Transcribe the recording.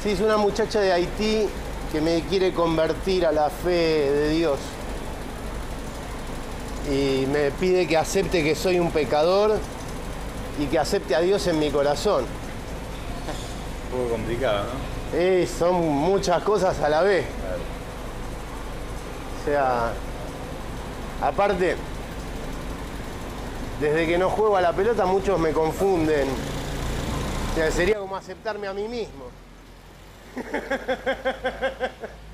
Sí, es una muchacha de Haití que me quiere convertir a la fe de Dios. Y me pide que acepte que soy un pecador y que acepte a Dios en mi corazón. Un poco complicado, ¿no? Son muchas cosas a la vez. Claro. O sea, aparte, desde que no juego a la pelota muchos me confunden. O sea, sería como aceptarme a mí mismo.